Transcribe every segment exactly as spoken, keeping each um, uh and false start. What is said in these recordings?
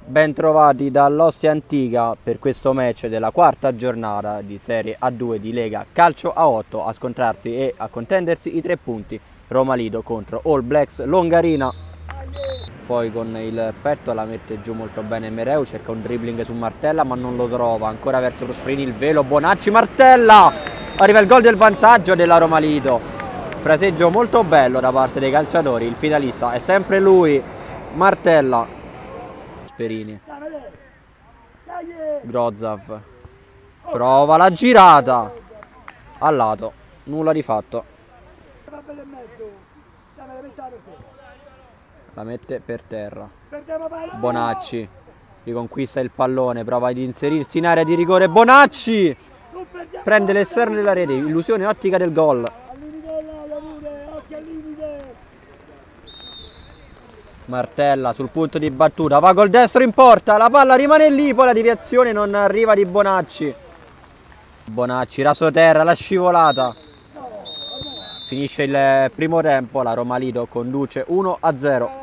Ben trovati dall'Ostia Antica per questo match della quarta giornata di Serie A due di Lega Calcio A otto, a scontrarsi e a contendersi i tre punti Roma Lido contro All Blacks Longarina. Poi con il petto la mette giù molto bene Mereu, cerca un dribbling su Martella ma non lo trova, ancora verso Prosperini il velo, Bonacci, Martella! Arriva il gol del vantaggio della Roma Lido, fraseggio molto bello da parte dei calciatori, il finalista è sempre lui, Martella. Prosperini, Grozav, prova la girata, al lato, nulla di fatto. La mette per terra, Bonacci riconquista il pallone, prova ad inserirsi in area di rigore, Bonacci prende l'esterno della rete, illusione ottica del gol. Martella sul punto di battuta, va col destro in porta, la palla rimane lì, poi la deviazione non arriva di Bonacci. Bonacci, raso terra, la scivolata. Finisce il primo tempo, la Roma Lido conduce uno a zero.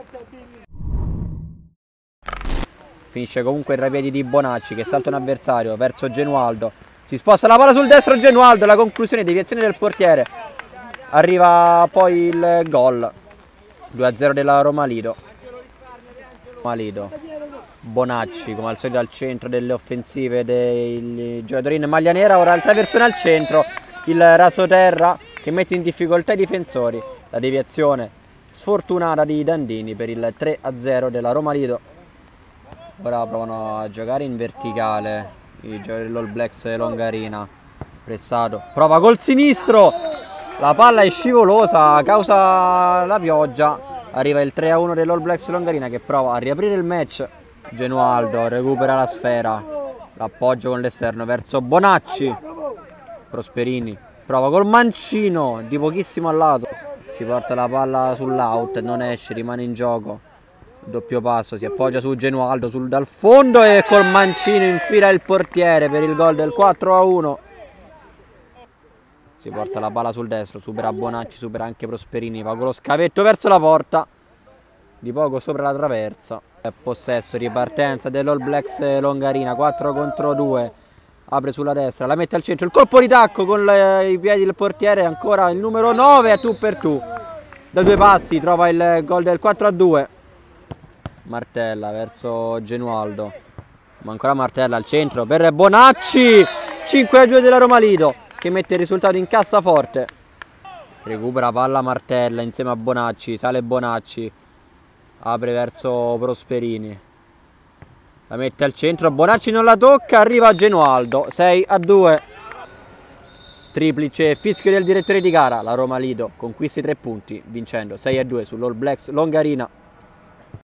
Finisce comunque il rapiedi di Bonacci che salta un avversario verso Genualdo. Si sposta la palla sul destro Genualdo, la conclusione, deviazione del portiere. Arriva poi il gol. due a zero della Roma Lido. Roma Lido. Bonacci come al solito al centro delle offensive dei giocatori in maglia nera, ora altra persona al centro, il rasoterra che mette in difficoltà i difensori, la deviazione sfortunata di Dandini per il tre a zero della Roma Lido. Ora provano a giocare in verticale i giocatori dell'All Blacks Longarina, pressato, prova col sinistro, la palla è scivolosa a causa la pioggia. Arriva il tre a uno dell'All Blacks Longarina che prova a riaprire il match. Genualdo recupera la sfera, l'appoggio con l'esterno verso Bonacci. Prosperini prova col mancino di pochissimo al lato, si porta la palla sull'out, non esce, rimane in gioco. Doppio passo, si appoggia su Genualdo sul, dal fondo e col mancino infila il portiere per il gol del quattro a uno. Si porta la palla sul destro, supera Bonacci, supera anche Prosperini, va con lo scavetto verso la porta, di poco sopra la traversa. Possesso, ripartenza dell'All Blacks Longarina, quattro contro due, apre sulla destra, la mette al centro, il colpo di tacco con le, i piedi del portiere, ancora il numero nove a tu per tu. Da due passi trova il gol del quattro a due. Martella verso Genualdo, ma ancora Martella al centro per Bonacci, cinque a due della Roma Lido che mette il risultato in cassaforte. Recupera palla Martella insieme a Bonacci, sale Bonacci, apre verso Prosperini, la mette al centro, Bonacci non la tocca, arriva Genualdo, sei a due. Triplice fischio del direttore di gara, la Roma Lido conquista i tre punti vincendo sei a due sull'All Blacks Longarina.